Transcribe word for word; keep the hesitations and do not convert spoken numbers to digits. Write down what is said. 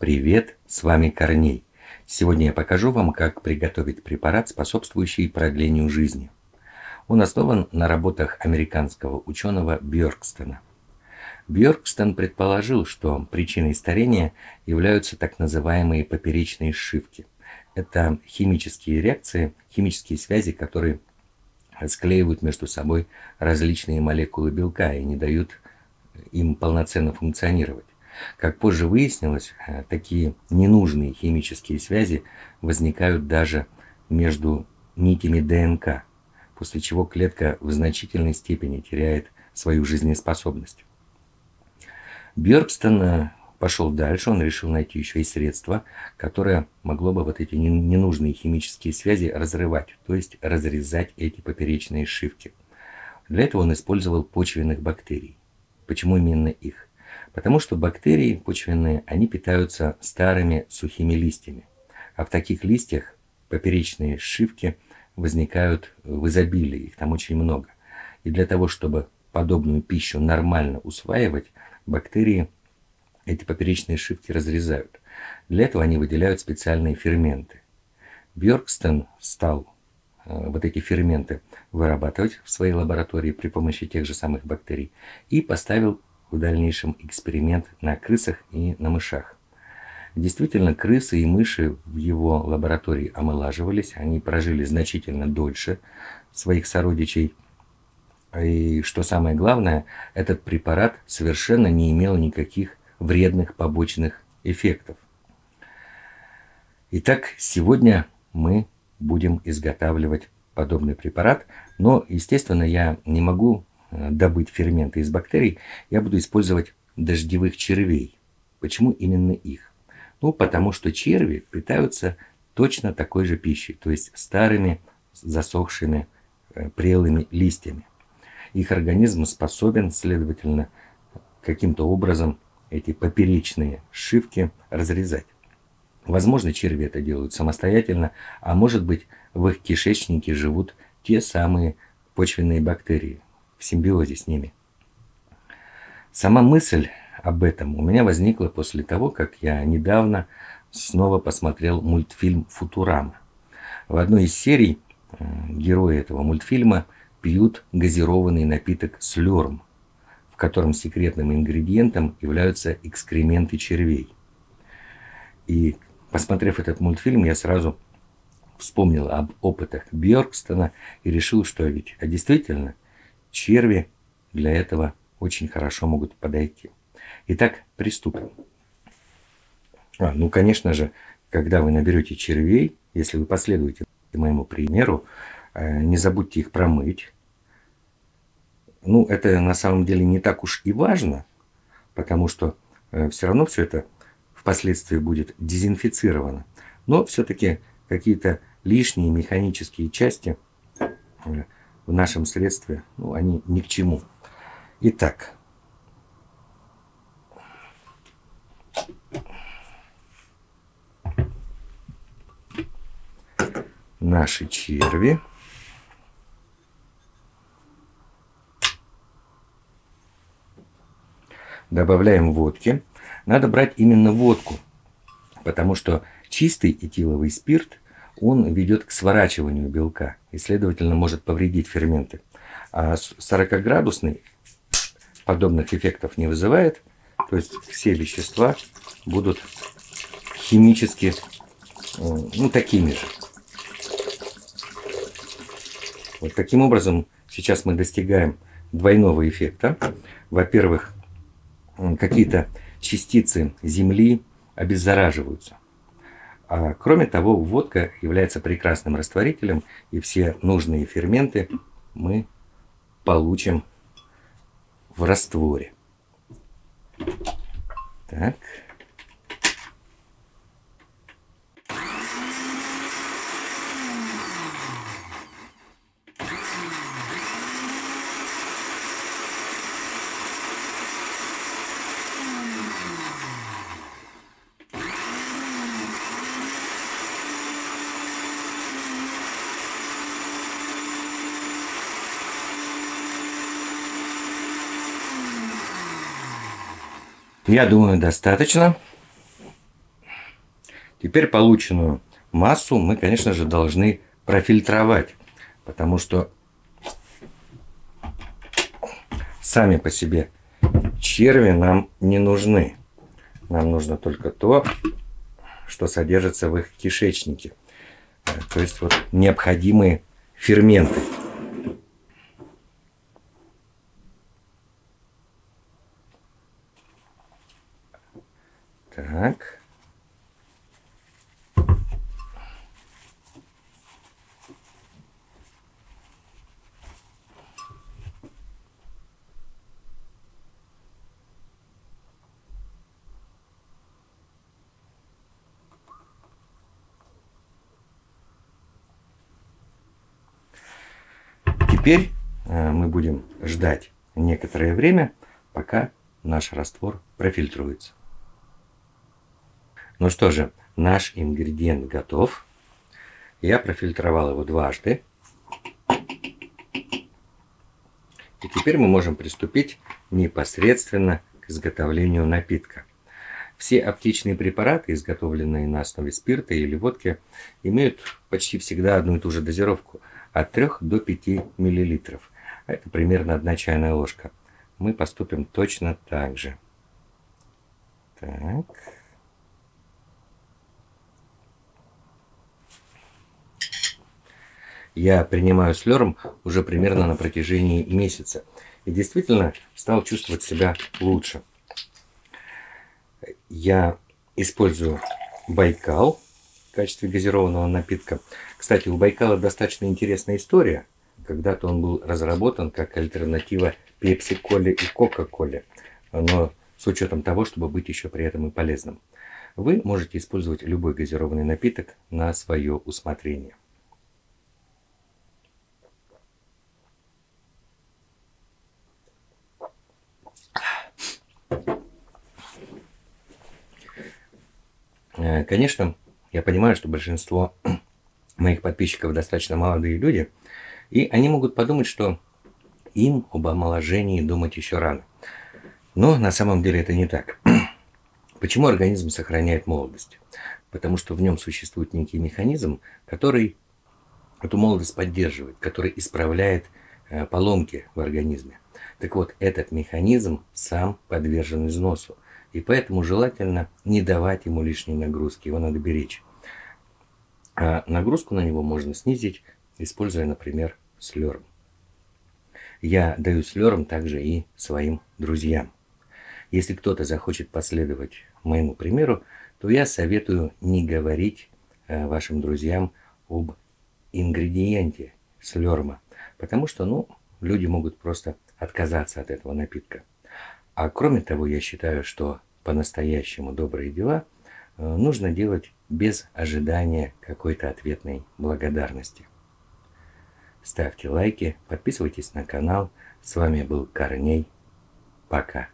Привет, с вами Корней. Сегодня я покажу вам, как приготовить препарат, способствующий продлению жизни. Он основан на работах американского ученого Бьоркстена. Бьоркстен предположил, что причиной старения являются так называемые поперечные сшивки. Это химические реакции, химические связи, которые склеивают между собой различные молекулы белка и не дают им полноценно функционировать. Как позже выяснилось, такие ненужные химические связи возникают даже между нитями ДНК, после чего клетка в значительной степени теряет свою жизнеспособность. Бьоркстен пошел дальше, он решил найти еще и средство, которое могло бы вот эти ненужные химические связи разрывать, то есть разрезать эти поперечные сшивки. Для этого он использовал почвенных бактерий. Почему именно их? Потому что бактерии почвенные, они питаются старыми сухими листьями. А в таких листьях поперечные сшивки возникают в изобилии, их там очень много. И для того, чтобы подобную пищу нормально усваивать, бактерии эти поперечные сшивки разрезают. Для этого они выделяют специальные ферменты. Бьоркстен стал э, вот эти ферменты вырабатывать в своей лаборатории при помощи тех же самых бактерий и поставил в дальнейшем эксперимент на крысах и на мышах. Действительно, крысы и мыши в его лаборатории омолаживались, они прожили значительно дольше своих сородичей. И что самое главное, этот препарат совершенно не имел никаких вредных побочных эффектов. Итак, сегодня мы будем изготавливать подобный препарат, но, естественно, я не могу добыть ферменты из бактерий, я буду использовать дождевых червей. Почему именно их? Ну, потому что черви питаются точно такой же пищей, то есть старыми, засохшими, прелыми листьями. Их организм способен, следовательно, каким-то образом эти поперечные сшивки разрезать. Возможно, черви это делают самостоятельно, а может быть, в их кишечнике живут те самые почвенные бактерии, в симбиозе с ними. Сама мысль об этом у меня возникла после того, как я недавно снова посмотрел мультфильм «Футурама». В одной из серий герои этого мультфильма пьют газированный напиток «Слёрм», в котором секретным ингредиентом являются экскременты червей. И, посмотрев этот мультфильм, я сразу вспомнил об опытах Бьоркстена и решил, что ведь а действительно черви для этого очень хорошо могут подойти. Итак, приступим. А, ну, конечно же, когда вы наберете червей, если вы последуете моему примеру, не забудьте их промыть. Ну, это на самом деле не так уж и важно, потому что все равно все это впоследствии будет дезинфицировано. Но все-таки какие-то лишние механические части в нашем средстве, ну, они ни к чему. Итак, наши черви добавляем водки. Надо брать именно водку, потому что чистый этиловый спирт, он ведет к сворачиванию белка и, следовательно, может повредить ферменты. А сорокаградусный подобных эффектов не вызывает, то есть все вещества будут химически, ну, такими же. Вот таким образом сейчас мы достигаем двойного эффекта. Во-первых, какие-то частицы земли обеззараживаются. А кроме того, водка является прекрасным растворителем, и все нужные ферменты мы получим в растворе. Так. Я думаю, достаточно. Теперь полученную массу мы, конечно же, должны профильтровать, потому что сами по себе черви нам не нужны. Нам нужно только то, что содержится в их кишечнике. То есть вот необходимые ферменты. Так. Теперь мы будем ждать некоторое время, пока наш раствор профильтруется. Ну что же, наш ингредиент готов. Я профильтровал его дважды. И теперь мы можем приступить непосредственно к изготовлению напитка. Все аптечные препараты, изготовленные на основе спирта или водки, имеют почти всегда одну и ту же дозировку – от трёх до пяти миллилитров. Это примерно одна чайная ложка. Мы поступим точно так же. Так. Я принимаю слёрм уже примерно на протяжении месяца. И действительно стал чувствовать себя лучше. Я использую Байкал в качестве газированного напитка. Кстати, у Байкала достаточно интересная история. Когда-то он был разработан как альтернатива пепси-коле и кока-коле. Но с учетом того, чтобы быть еще при этом и полезным. Вы можете использовать любой газированный напиток на свое усмотрение. Конечно, я понимаю, что большинство моих подписчиков достаточно молодые люди, и они могут подумать, что им об омоложении думать еще рано. Но на самом деле это не так. Почему организм сохраняет молодость? Потому что в нем существует некий механизм, который эту молодость поддерживает, который исправляет поломки в организме. Так вот, этот механизм сам подвержен износу. И поэтому желательно не давать ему лишней нагрузки, его надо беречь. А нагрузку на него можно снизить, используя, например, слёрм. Я даю слёрм также и своим друзьям. Если кто-то захочет последовать моему примеру, то я советую не говорить вашим друзьям об ингредиенте слёрма, потому что, ну, люди могут просто отказаться от этого напитка. А кроме того, я считаю, что по-настоящему добрые дела нужно делать без ожидания какой-то ответной благодарности. Ставьте лайки, подписывайтесь на канал. С вами был Корней. Пока.